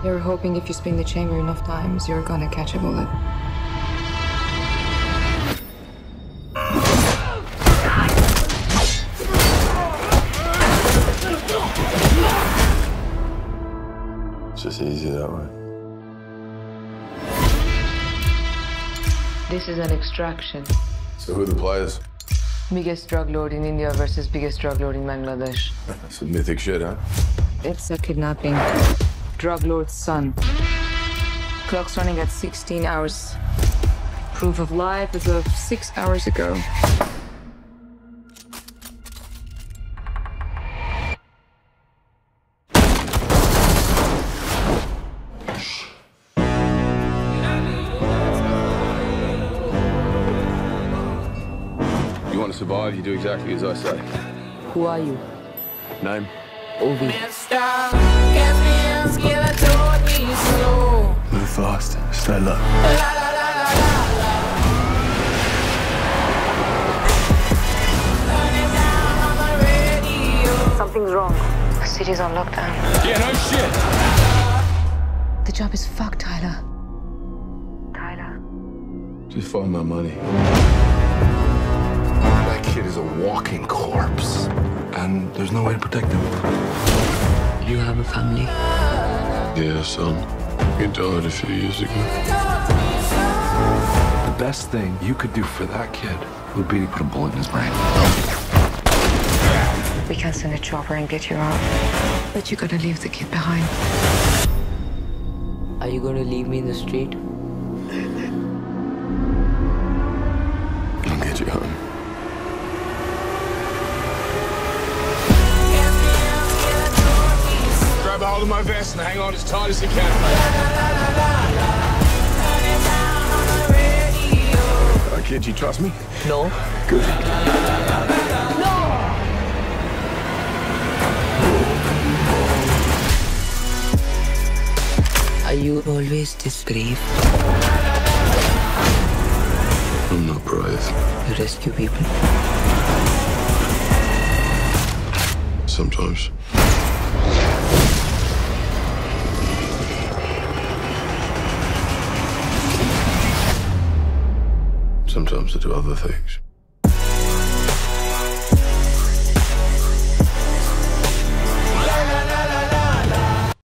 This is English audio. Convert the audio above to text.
You're hoping if you spin the chamber enough times, you're gonna catch a bullet. It's just easy that way. This is an extraction. So who are the players? Biggest drug lord in India versus biggest drug lord in Bangladesh. Some mythic shit, huh? It's a kidnapping. Drug lord's son. Clock's running at 16 hours. Proof of life as of 6 hours ago. You want to survive, you do exactly as I say. Who are you? Name? Ovi. Move fast, stay low. Something's wrong. The city's on lockdown. Yeah, no shit! The job is fucked, Tyler. Tyler. Just find my money. That kid is a walking corpse, and there's no way to protect him. You have a family. Yeah, son. He died a few years ago. The best thing you could do for that kid would be to put a bullet in his brain. We can send a chopper and get you out. But you gotta leave the kid behind. Are you gonna leave me in the street? I'll get you home. Grab a hold of my vest and hang on as tight as you can. Kid, you trust me? No. Good. Are you always this brave? I'm not brave. You rescue people? Sometimes. Sometimes I do other things.